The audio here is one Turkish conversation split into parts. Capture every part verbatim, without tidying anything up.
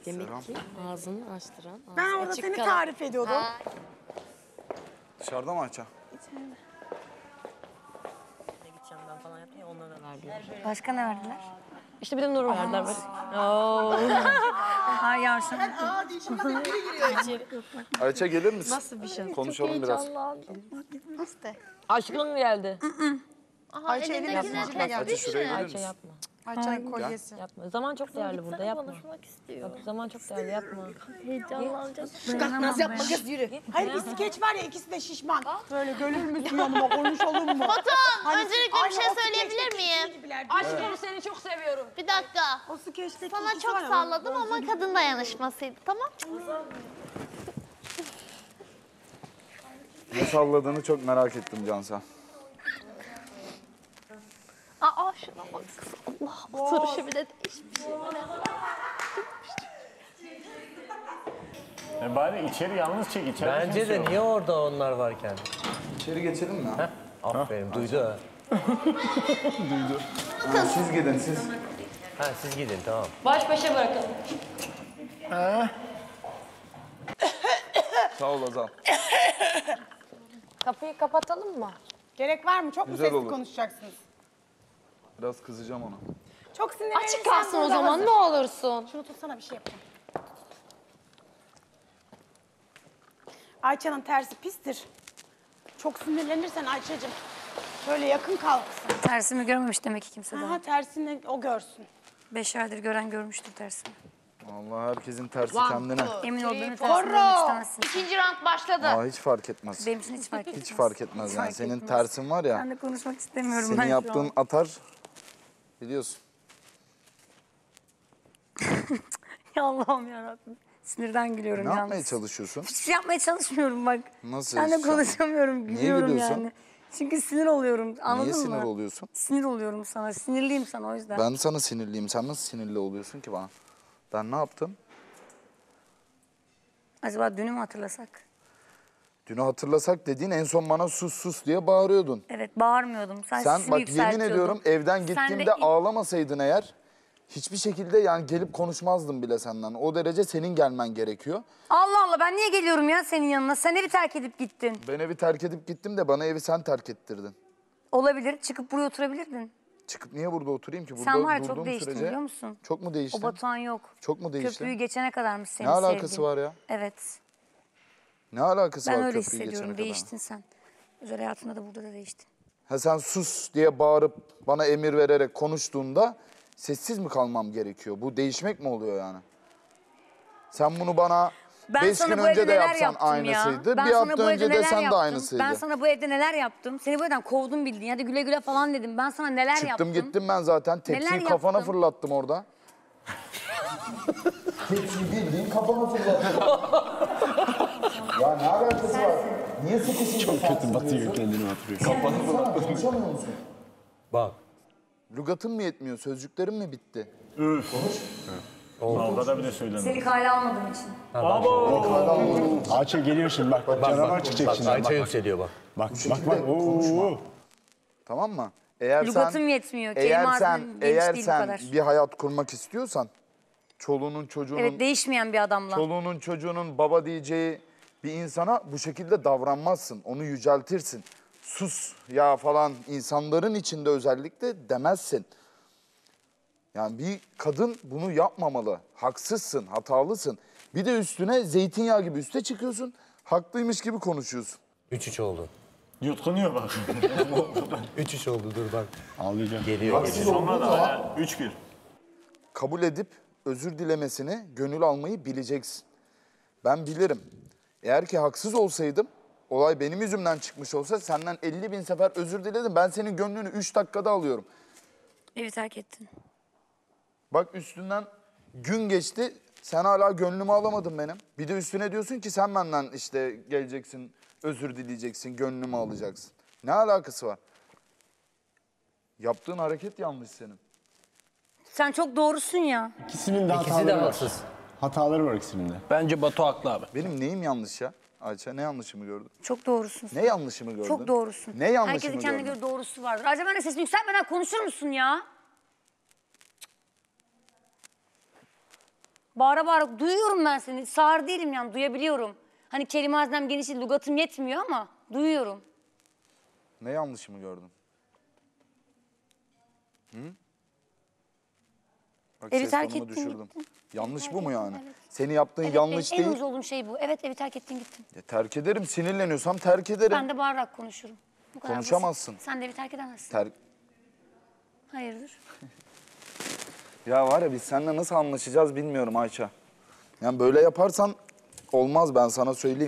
Demek ki ağzını açtıran, ağzı Ben orada açık seni kalan. tarif ediyordum. Ha. Dışarıda mı Ayça? Gideceğim ben falan yaptım ya onlara da verdiler. Başka ne verdiler? İşte bir de Nur'u verdiler böyle. Oo. Ay yavşan. Ayça gelir misin? Nasıl bir şey? Konuşalım biraz. Aşkın geldi. Ayça elinde sizinle geldi. Ayça şuraya gelir Ayça misin? yapma. Ayça'nın kolyesi. Yapma. Zaman çok değerli burada yapma. Konuşmak istiyor. Bak, zaman çok değerli yapma. Heyecanlanacağım. Naz yapma kız yürü. Hayır bir skeç var ya ikisi de şişman. Böyle gelir misin yanıma konuşalım mı? Batuhan, öncelikle bir şey söyleyebilir miyim? Aşkım seni çok seviyorum. Bir dakika. O skeçteki Sana ikisi çok var ya, salladım ama kadın dayanışmasıydı, tamam? Ne salladığını çok merak ettim Cansel. Aa şuna bak kız. Allah oturuşu bile değişmiş. E bari içeri yalnız çek. İçeride Bence kimse de yok. niye orada onlar varken? İçeri geçelim mi? Ha? Aferin, duydu ha. Ha, siz gidin siz. Ha siz gidin, tamam. Baş başa bırakalım. Sağ ol Azal. Kapıyı kapatalım mı? Gerek var mı? Çok mu Güzel sesli olur. konuşacaksınız? Biraz kızacağım ona. Çok sinirlenirsen Açık kalsın o burada zaman hazır. ne olursun. Şunu tutsana bir şey yapacağım. Ayça'nın tersi pistir. Çok sinirlenirsen Ayça'cığım böyle yakın kalksın. Tersimi görmemiş demek ki kimse daha. Aha tersini o görsün. Beş aydır gören görmüştür tersimi. Vallahi herkesin tersi kendine. Emin ol beni tersini görmek istemezsin. İkinci round başladı. Aa, hiç fark etmez. Benim için hiç fark etmez. Hiç fark etmez Hiç yani. fark Senin etmez. tersin var ya. Ben de konuşmak istemiyorum ben Senin şu yaptığın an. atar. Biliyorsun. Ya Allah'ım yarabbim. Sinirden gülüyorum Ne yalnız. yapmaya çalışıyorsun? Hiçbir şey yapmaya çalışmıyorum bak. Nasıl Ben de hiçbir şey konuşamıyorum. Niye Gülüyorum gülüyorsun? yani. Çünkü sinir oluyorum. Anladın Niye mı? sinir oluyorsun? Sinir oluyorum sana. Sinirliyim sana o yüzden. Ben sana sinirliyim. Sen nasıl sinirli oluyorsun ki bana? Ben ne yaptım? Acaba dünü mü hatırlasak? Dünü hatırlasak dediğin en son bana sus sus diye bağırıyordun. Evet bağırmıyordum. Sen, Sen sesimi bak yemin yükseltiyordun. ediyorum evden Sen gittiğimde de- ağlamasaydın eğer hiçbir şekilde yani gelip konuşmazdım bile senden. O derece senin gelmen gerekiyor. Allah Allah ben niye geliyorum ya senin yanına? Sen evi terk edip gittin. Ben evi terk edip gittim de bana evi sen terk ettirdin. Olabilir. Çıkıp buraya oturabilirdin. Çıkıp niye burada oturayım ki? Burada Sen var ya durduğum çok değiştin sürece biliyor musun? çok mu değiştin? O Batuhan yok. Çok mu değiştin? Köprüyü geçene kadarmış seni Ne alakası sevdiğim. var ya? Evet. Ne alakası Ben var öyle köprüyü geçene hissediyorum. kadar? Değiştin sen. Özel hayatında da burada da değiştin. Ha sen sus diye bağırıp bana emir vererek konuştuğunda sessiz mi kalmam gerekiyor? Bu değişmek mi oluyor yani? Sen bunu bana Ben beş sana gün bu önce evde de neler yapsan yaptım aynısıydı. ya. Ben bir sana hafta bu evde önce de neler sen de yaptım. aynısıydı. Ben sana bu evde neler yaptım? Seni bu evden kovdum bildiğin. Hadi güle güle falan dedim. Ben sana neler Çıktım yaptım? gittim ben zaten. Tepsiyi Neler kafana yaptım? fırlattım orada. Tepsiyi bildiğin kafana fırlattım. Ya ne alakası var? Niye sıkışınca Çok kötü batıyor kendini atıyor. Kafana fırlattım. Konuşamıyor musun? Bak. Lügatın mı yetmiyor? Sözcüklerin mi bitti? Üf. Kavga da bile söylenir. Seni kale almadığım için. Ayça geliyor şimdi bak. Bak canavar çıkacak Bak şimdi. Ayça Bak bak. yükseliyor bak. Bak Bu bak şekilde bak. konuşma. Oo. Tamam mı? Eğer Lügatım sen, yetmiyor. Kelime Eğer harfim sen, geniş eğer değil bu sen kadar. bir hayat kurmak istiyorsan, çoluğunun çocuğunun, Evet değişmeyen bir adamla. çoluğunun çocuğunun baba diyeceği bir insana bu şekilde davranmazsın. Onu yüceltirsin. Sus ya falan insanların içinde özellikle demezsin. Yani bir kadın bunu yapmamalı. Haksızsın, hatalısın. Bir de üstüne zeytinyağı gibi üste çıkıyorsun. Haklıymış gibi konuşuyorsun. Üç üç oldu. Yutkunuyor bak. Üç üç oldu dur bak. Ağlayacağım. Geliyor geliyor. Sonra da üç bir. Kabul edip özür dilemesini, gönül almayı bileceksin. Ben bilirim. Eğer ki haksız olsaydım, olay benim yüzümden çıkmış olsa senden elli bin sefer özür diledim. Ben senin gönlünü üç dakikada alıyorum. Evi terk ettin. Bak üstünden gün geçti, sen hala gönlümü alamadın benim. Bir de üstüne diyorsun ki sen benden işte geleceksin, özür dileyeceksin, gönlümü alacaksın. Ne alakası var? Yaptığın hareket yanlış senin. Sen çok doğrusun ya. İkisinin de İkisi de hataları var. haksız. Hataları var ikisinin de. Bence Batu haklı abi. Benim neyim yanlış ya? Ayça ne yanlışımı gördün? Çok doğrusun. Ne yanlışımı gördün? Çok doğrusun. Ne yanlışımı Herkesin kendine gördün? göre doğrusu vardır. Acaba ben de sesini yükseltmeden konuşur musun ya? Bağıra bağıra duyuyorum ben seni. Sağır değilim yani duyabiliyorum. Hani kelime haznem geniş değil, lügatım yetmiyor ama duyuyorum. Ne yanlışımı gördün? Hı? Bak Evi ses terk tonumu ettin, düşürdüm. gittin. Yanlış terk bu mu ettin, yani? evet. Senin yaptığın Evet, yanlış benim en değil. uyuz olduğum şey bu. Evet evi terk ettin gittin. Ya, terk ederim. Sinirleniyorsam terk ederim. Ben de bağırarak konuşurum. Bu kadar Konuşamazsın. basit. Sen de evi terk edemezsin. Ter... Hayırdır? Ya var ya biz seninle nasıl anlaşacağız bilmiyorum Ayça. Yani böyle yaparsan olmaz, ben sana söyleyeyim.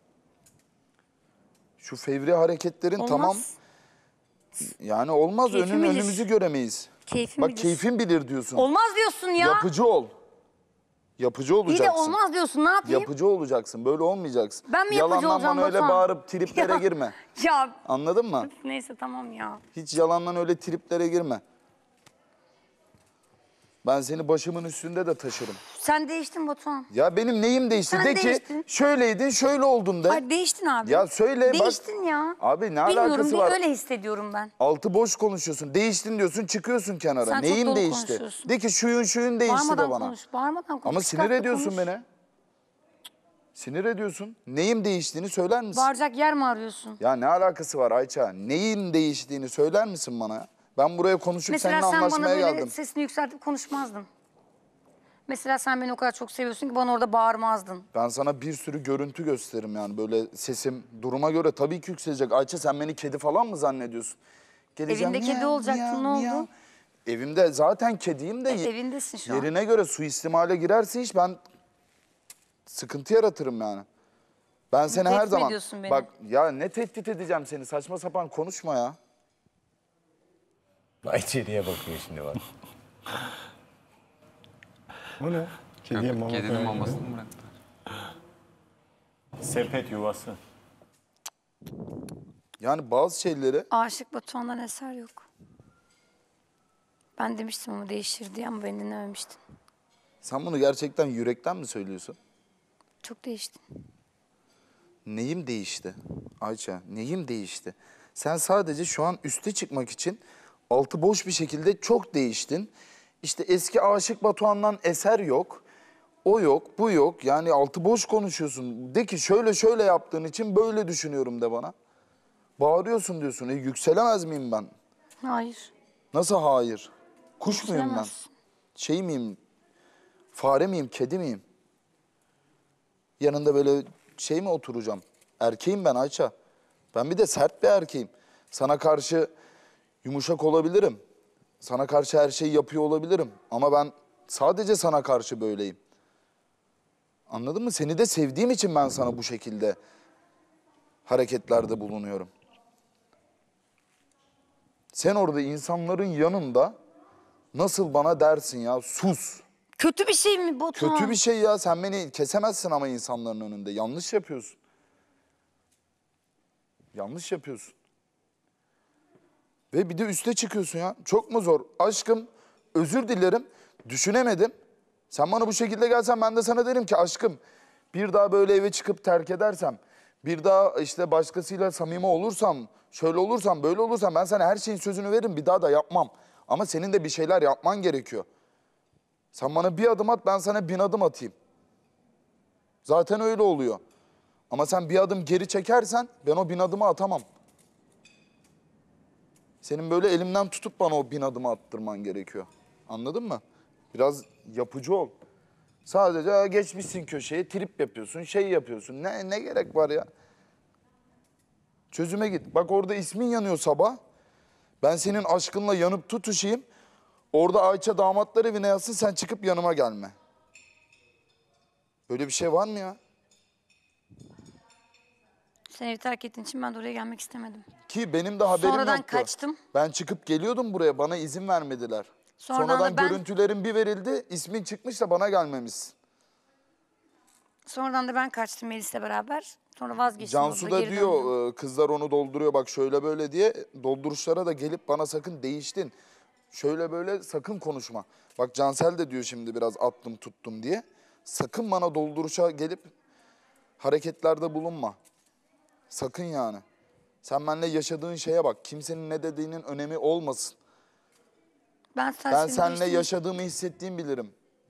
Şu fevri hareketlerin Olmaz. tamam. Yani olmaz. Keyfim Önün, bilir. önümüzü göremeyiz. Keyfim Bak bilir. keyfin bilir diyorsun. Olmaz diyorsun ya. Yapıcı ol. Yapıcı İyi olacaksın. de olmaz diyorsun ne yapayım? Yapıcı olacaksın. Böyle olmayacaksın. Ben mi yapıcı Yalandan olacağım bana öyle Batuhan? bağırıp triplere Ya. girme. Ya Anladın mı? neyse tamam ya. Hiç yalandan öyle triplere girme. Ben seni başımın üstünde de taşırım. Sen değiştin Batuhan. Ya benim neyim değişti? Sen de ki değiştin. şöyleydin, şöyle oldun de. Hayır değiştin abi. Ya söyle bak. Değiştin ya. Abi ne Bilmiyorum alakası bir var? öyle hissediyorum ben. Altı boş konuşuyorsun. Değiştin diyorsun, çıkıyorsun kenara. Sen çok neyim dolu değişti? konuşuyorsun. De ki şuyun şuyun değişti Bağırmadan de bana. konuş, bağırmadan konuş. Ama sinir dikkatli ediyorsun konuş. beni. Sinir ediyorsun. Neyim değiştiğini söyler misin? Bağıracak yer mi arıyorsun? Ya ne alakası var Ayça? Neyin değiştiğini söyler misin bana? Ben buraya konuşup Mesela seninle sen bana anlaşmaya böyle geldim. sesini yükseltip konuşmazdın. Mesela sen beni o kadar çok seviyorsun ki bana orada bağırmazdın. Ben sana bir sürü görüntü gösteririm yani. Böyle sesim duruma göre tabii ki yükselecek. Ayça sen beni kedi falan mı zannediyorsun? Geleceğim, Evinde kedi miyav, olacaktın, miyav, ne miyav. oldu? Evimde zaten kediyim de E, evindesin şu an. yerine göre suistimale girerse hiç ben sıkıntı yaratırım yani. Ben seni her tehdit mi zaman... ediyorsun beni? Bak ya ne tehdit edeceğim seni, saçma sapan konuşma ya. İçeriye bakıyor şimdi bak. O ne? Kediye mama Kedinin koyuyor. mamasını mı bıraktı? Sepet yuvası. Yani bazı şeyleri Aşık Batuhan'dan eser yok. Ben demiştim ama değişir diye ama beni dinlememiştin. sen bunu gerçekten yürekten mi söylüyorsun? Çok değiştin. Neyim değişti Ayça? Neyim değişti? Sen sadece şu an üste çıkmak için altı boş bir şekilde çok değiştin. İşte eski Aşık Batuhan'dan eser yok. O yok, bu yok. Yani altı boş konuşuyorsun. De ki şöyle şöyle yaptığın için böyle düşünüyorum de bana. Bağırıyorsun diyorsun. E, yükselemez miyim ben? Hayır. Nasıl hayır? Kuş muyum ben? Yükselemezsin. Şey miyim? Fare miyim? Kedi miyim? Yanında böyle şey mi oturacağım? Erkeğim ben Ayça. Ben bir de sert bir erkeğim. Sana karşı yumuşak olabilirim. Sana karşı her şeyi yapıyor olabilirim. Ama ben sadece sana karşı böyleyim. Anladın mı? Seni de sevdiğim için ben sana bu şekilde hareketlerde bulunuyorum. Sen orada insanların yanında nasıl bana dersin ya, sus. Kötü bir şey mi Batuhan? Kötü bir şey ya, sen beni kesemezsin ama insanların önünde. Yanlış yapıyorsun. Yanlış yapıyorsun. Ve bir de üste çıkıyorsun ya. Çok mu zor? Aşkım, özür dilerim, düşünemedim. Sen bana bu şekilde gelsen ben de sana derim ki aşkım, bir daha böyle eve çıkıp terk edersem, bir daha işte başkasıyla samimi olursam, şöyle olursam, böyle olursam ben sana her şeyin sözünü veririm, bir daha da yapmam. Ama senin de bir şeyler yapman gerekiyor. Sen bana bir adım at, ben sana bin adım atayım. Zaten öyle oluyor. Ama sen bir adım geri çekersen ben o bin adımı atamam. Senin böyle elimden tutup bana o bin adımı attırman gerekiyor. Anladın mı? Biraz yapıcı ol. Sadece "Aa, geçmişsin köşeye, trip yapıyorsun, şey yapıyorsun. Ne, ne gerek var ya? Çözüme git. Bak orada ismin yanıyor sabah. Ben senin aşkınla yanıp tutuşayım. Orada Ayça damatlar evine yatsın, sen çıkıp yanıma gelme. Böyle bir şey var mı ya? Sen evi terk ettiğin için ben de oraya gelmek istemedim. Ki benim de haberim Sonradan yoktu. kaçtım. Ben çıkıp geliyordum buraya, bana izin vermediler. Sonradan Sonradan da ben- görüntülerin bir verildi, ismin çıkmış da bana gelmemişsin. Sonradan da ben kaçtım Melis'le beraber. Sonra vazgeçtim. Cansu orada, da geri diyor döndüm. e, kızlar onu dolduruyor bak şöyle böyle diye. Dolduruşlara da gelip bana sakın değiştin. Şöyle böyle sakın konuşma. Bak Cansel de diyor şimdi biraz attım tuttum diye. Sakın bana dolduruşa gelip hareketlerde bulunma. Sakın yani. Sen benimle yaşadığın şeye bak. Kimsenin ne dediğinin önemi olmasın. Ben, Ben seninle yaşadığımı hissettiğimi bilirim.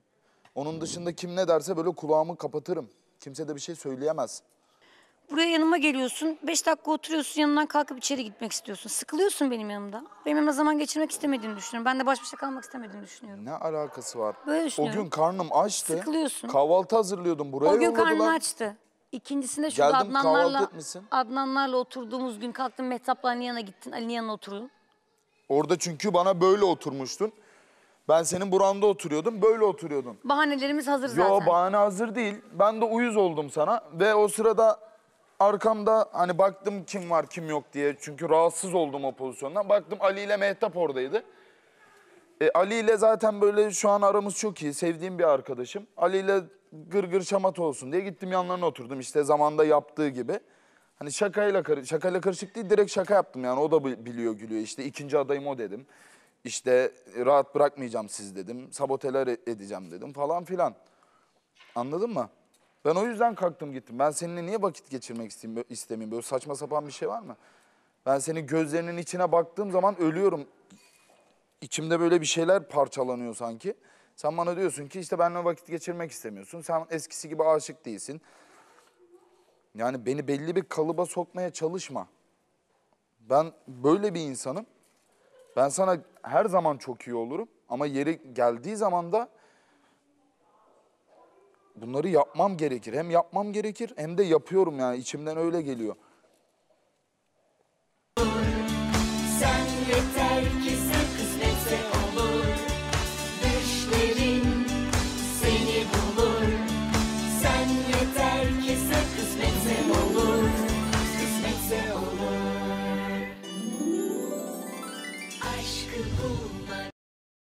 Onun dışında kim ne derse böyle kulağımı kapatırım. Kimse de bir şey söyleyemez. Buraya yanıma geliyorsun, beş dakika oturuyorsun, yanından kalkıp içeri gitmek istiyorsun. Sıkılıyorsun benim yanımda. Benim yanımda zaman geçirmek istemediğini düşünüyorum. Ben de baş başa kalmak istemediğini düşünüyorum. Ne alakası var? Böyle O düşünüyorum. gün karnım açtı. Sıkılıyorsun. Kahvaltı hazırlıyordum. Buraya O gün yolladılar. karnını açtı. İkincisinde şurada Geldim, kahvaltı Adnanlarla, etmişsin. Adnanlarla oturduğumuz gün kalktın Mehtap'la Ali'nin yanına gittin. Ali'nin yanına oturdun. Orada çünkü bana böyle oturmuştun. Ben senin buranda oturuyordum, böyle oturuyordun. Bahanelerimiz hazır zaten. Yo, bahane hazır değil. Ben de uyuz oldum sana ve o sırada arkamda hani baktım kim var kim yok diye. Çünkü rahatsız oldum o pozisyondan. Baktım Ali ile Mehtap oradaydı. E, Ali ile zaten böyle şu an aramız çok iyi. Sevdiğim bir arkadaşım. Ali ile gır gır şamata olsun diye gittim yanlarına oturdum. İşte zamanda yaptığı gibi. Hani şakayla, karı- şakayla karışık değil, direkt şaka yaptım yani. O da bi- biliyor, gülüyor. İşte ikinci adayım o dedim. İşte rahat bırakmayacağım siz dedim. Saboteler e- edeceğim dedim falan filan. Anladın mı? Ben o yüzden kalktım gittim. Ben seninle niye vakit geçirmek isteyeyim, istemeyeyim? Böyle saçma sapan bir şey var mı? Ben senin gözlerinin içine baktığım zaman ölüyorum. İçimde böyle bir şeyler parçalanıyor sanki. Sen bana diyorsun ki işte benimle vakit geçirmek istemiyorsun. Sen eskisi gibi aşık değilsin. Yani beni belli bir kalıba sokmaya çalışma. Ben böyle bir insanım. Ben sana her zaman çok iyi olurum. Ama yeri geldiği zaman da bunları yapmam gerekir. Hem yapmam gerekir hem de yapıyorum yani. İçimden öyle geliyor.